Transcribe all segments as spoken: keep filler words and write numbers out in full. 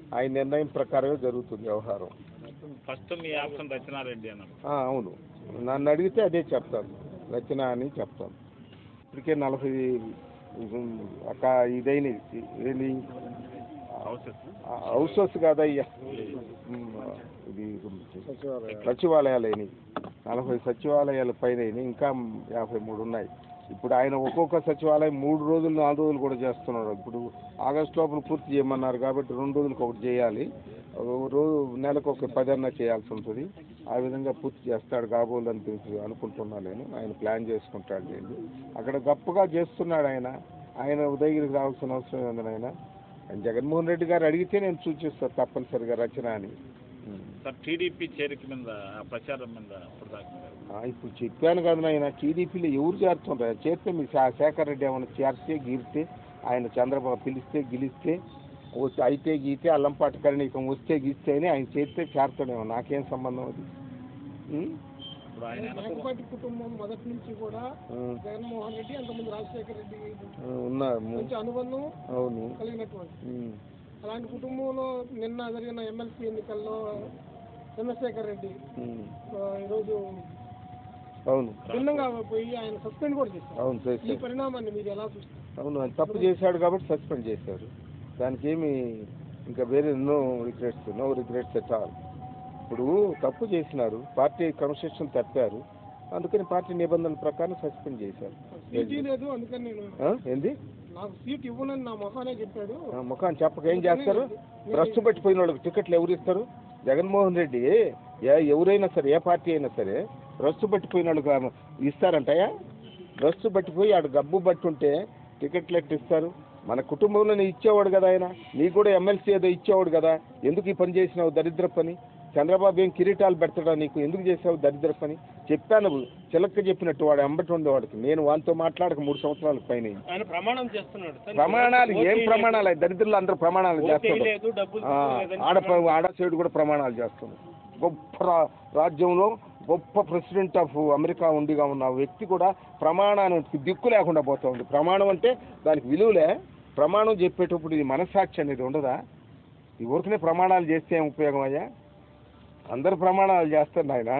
ఆయన నిర్ణయం ప్రకారమే జరుగుతుంది వ్యవహారం. ఫస్ట్ మీ ఆప్షన్ రచనారెడ్డి అన్న. అవును, నన్ను అడిగితే అదే చెప్తాను, రచన అని చెప్తాను. ఇప్పటికే నలభై అక్క ఇదైనది ఏంటి హౌసెస్ కాదయ్యా, ఇది సచివాలయాలు నలభై సచివాలయాల పైన ఇంకా యాభై మూడు ఉన్నాయి. ఇప్పుడు ఆయన ఒక్కొక్క సచివాలయం మూడు రోజులు నాలుగు రోజులు కూడా చేస్తున్నారు. ఇప్పుడు ఆగస్టు లోపల పూర్తి చేయమన్నారు కాబట్టి రెండు రోజులకు ఒకటి చేయాలి, రోజు నెలకు ఒక పదన్నా చేయాల్సి ఉంటుంది. ఆ విధంగా పూర్తి చేస్తాడు కాబోలు అనిపించి అనుకుంటున్నా నేను. ఆయన ప్లాన్ చేసుకుంటాడు నేను. అక్కడ గొప్పగా చేస్తున్నాడు ఆయన. ఆయన ఉదయగిరికి రావాల్సిన అవసరం ఉంది. ఆయన జగన్మోహన్ రెడ్డి గారు అడిగితే నేను సూచిస్తాను తప్పనిసరిగా రచన అని. టీడీపీ చేరిక మీద ప్రచారం మీద ఇప్పుడు చెప్పాను కదా ఆయన, టీడీపీలో ఎవరు చేరుతుంటారు? చేస్తే మీ శేఖర్ రెడ్డి ఏమైనా చేరితే గీరితే, ఆయన చంద్రబాబు పిలిస్తే గెలిస్తే అయితే గీతే అల్లంపాటి కరణీకం వస్తే గీస్తే అని ఆయన చేస్తే చేరుతాడేమో, నాకేం సంబంధం అది. మేకపాటి కుటుంబం మొదటి నుంచి కూడా జగన్మోహన్ రెడ్డి అంతకుముందు రాజశేఖర రెడ్డి ఉన్నారు మంచి అనుబంధం అవును కలిగినటువంటి అలాంటి కుటుంబంలో నిన్న జరిగిన ఎమ్మెల్సీ ఎన్నికల్లో చంద్రశేఖర్ రెడ్డి ఈరోజు అవును భిన్నంగా పోయి ఆయన సస్పెండ్ కూడా చేశారు. అవును, ఈ పరిణామాన్ని మీరు ఎలా చూస్తారు? అవును, తప్పు చేశాడు కాబట్టి సస్పెండ్ చేశారు. దానికి ఏమి ఇంకా వేరే no regrets no regrets at all. ఇప్పుడు తప్పు చేసినారు, పార్టీ క్రమశిక్షణ తప్పారు, అందుకని పార్టీ నిబంధనల ప్రకారం సస్పెండ్ చేశారు. లేదు అందుకని నేను ఏంది నాకు సీట్ ఇవ్వనని నా మొహానే చెప్పాడు. ముఖాన్ని చెప్పక ఏం చేస్తారు? ప్రస్తుతం పెట్టిపోయిన వాళ్ళకి టికెట్లు ఎవరు ఇస్తారు? జగన్మోహన్ రెడ్డి ఎవరైనా సరే, ఏ పార్టీ అయినా సరే ప్రస్తుతం పెట్టిపోయిన వాళ్ళకి ఇస్తారంటయా? ప్రస్తుతం పట్టిపోయి ఆడు గబ్బు పట్టుంటే టికెట్లు ఎట్లా ఇస్తారు? మన కుటుంబంలోనే ఇచ్చేవాడు కదా ఆయన. నీకు కూడా ఎమ్మెల్సీ ఏదో ఇచ్చేవాడు కదా, ఎందుకు ఈ పని చేసినావు దరిద్ర పని? చంద్రబాబు ఏం కిరీటాలు పెడతాడా నీకు? ఎందుకు చేసావు దరిద్ర పని? చెప్పాను చిలక్క చెప్పినట్టు, వాడు ఎంబటి ఉండేవాడికి. నేను వాడితో మాట్లాడక మూడు సంవత్సరాలకు పైన. ప్రమాణం చేస్తున్నాడు. ప్రమాణాలు ఏం ప్రమాణాలు? దరిద్రులు అందరూ ప్రమాణాలు చేస్తున్నారు. ఆడ ఆడ సైడు కూడా ప్రమాణాలు చేస్తున్నారు. గొప్ప రాజ్యంలో గొప్ప ప్రెసిడెంట్ ఆఫ్ అమెరికా ఉండిగా ఉన్న వ్యక్తి కూడా ప్రమాణానికి దిక్కు లేకుండా పోతూ ఉంది. ప్రమాణం అంటే దానికి విలువలే. ప్రమాణం చెప్పేటప్పుడు ఇది మనస్సాక్షి అనేది ఉండదా? ఈ ఊరికనే ప్రమాణాలు చేస్తే ఏం ఉపయోగం అయ్యా? అందరు ప్రమాణాలు చేస్తారు ఆయన.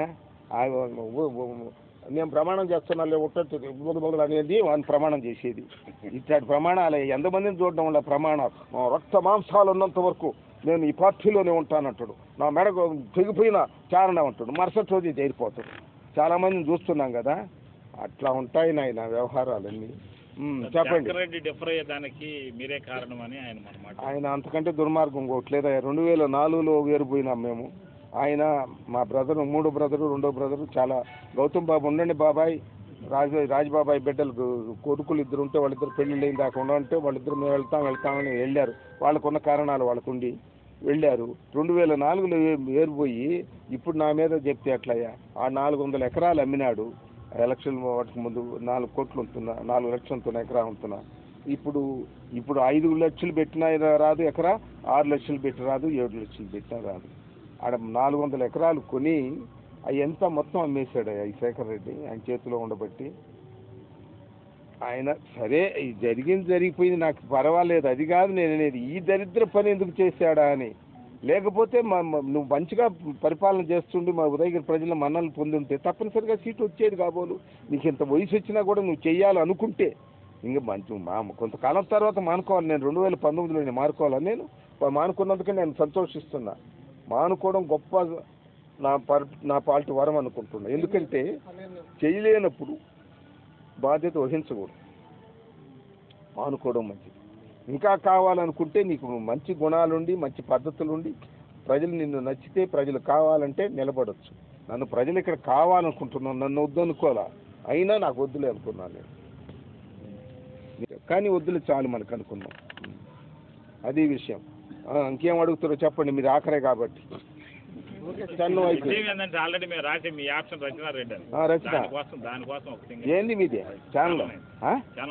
నేను ప్రమాణం చేస్తున్నా ఉంటుంది అనేది వాడిని ప్రమాణం చేసేది. ఇట్లాంటి ప్రమాణాలే ఎంతమందిని చూడడం వల్ల ప్రమాణాలు. రక్త మాంసాలు ఉన్నంత వరకు నేను ఈ పార్టీలోనే ఉంటానంటాడు. నా మెడ తెగిపోయిన చారణ అంటాడు, మరుసటి రోజు చేరిపోతాడు. చాలామందిని చూస్తున్నాం కదా, అట్లా ఉంటాయి నాయన వ్యవహారాలన్నీ. చెప్పండి. మీరే కారణం అని ఆయన ఆయన అంతకంటే దుర్మార్గం ఇంకోట్లేదా? రెండు వేల నాలుగులో వేరుపోయినాం మేము. ఆయన మా బ్రదరు, మూడో బ్రదరు, రెండో బ్రదరు చాలా గౌతమ్ బాబు ఉండండి బాబాయ్, రాజు రాజబాబాయ్ బిడ్డలు కొడుకులు ఇద్దరు ఉంటే వాళ్ళిద్దరు పెళ్ళిళ్ళు అయిన దాకా ఉండంటే వాళ్ళిద్దరు మేము వెళ్తాం వెళ్తామని వెళ్ళారు. వాళ్ళకున్న కారణాలు వాళ్ళకుండి వెళ్ళారు. రెండు వేల నాలుగులో ఏరిపోయి ఇప్పుడు నా మీద చెప్తే ఎట్లయ్యా? ఆ నాలుగు వందల ఎకరాలు అమ్మినాడు ఎలక్షన్ వాటికి ముందు. నాలుగు కోట్లు ఉంటున్నా, నాలుగు లక్షలు ఉంటున్నా ఎకరా ఉంటున్నా. ఇప్పుడు ఇప్పుడు ఐదు లక్షలు పెట్టినా రాదు ఎకరా, ఆరు లక్షలు పెట్టి రాదు, ఏడు లక్షలు పెట్టినా రాదు. ఆడ నాలుగు వందల ఎకరాలు కొని అవి ఎంత మొత్తం అమ్మేశాడు ఈ శేఖర్ రెడ్డి ఆయన చేతిలో ఉండబట్టి. ఆయన సరే జరిగింది జరిగిపోయింది, నాకు పర్వాలేదు, అది కాదు నేను అనేది. ఈ దరిద్ర పని ఎందుకు చేశాడా అని. లేకపోతే మా నువ్వు మంచిగా పరిపాలన చేస్తుండి మా ఉదయగిరి ప్రజల మన్నలు పొందుంటే తప్పనిసరిగా సీటు వచ్చేది కాబోలు. నీకు ఇంత వయసు వచ్చినా కూడా నువ్వు చెయ్యాలనుకుంటే ఇంకా మంచి మా కొంతకాలం తర్వాత మానుకోవాలి. నేను రెండు వేల పంతొమ్మిదిలో నేను మానుకోవాలని నేను మానుకున్నందుకే నేను సంతోషిస్తున్నా. మానుకోవడం గొప్ప నా పర్ నా పార్టీ వరం అనుకుంటున్నా. ఎందుకంటే చేయలేనప్పుడు బాధ్యత వహించకూడదు, మానుకోవడం మంచిది. ఇంకా కావాలనుకుంటే నీకు మంచి గుణాలుండి మంచి పద్ధతులుండి ప్రజలు నిన్ను నచ్చితే, ప్రజలు కావాలంటే నిలబడవచ్చు. నన్ను ప్రజలు ఇక్కడ కావాలనుకుంటున్నాను, నన్ను వద్దనుకోవాలా, అయినా నాకు వద్దులే అనుకున్నాను నేను. కానీ వద్దులే చాలు మనకు అనుకున్నాం. అది విషయం. ఇంకేం అడుగుతారో చెప్పండి, మీరు ఆఖరే కాబట్టి. ఆల్రెడీ మేము రాసి మీ ఆప్షన్ రచన రెడ్డి రచన దానికోసం దానికోసం ఏంది మీది ఛానల్?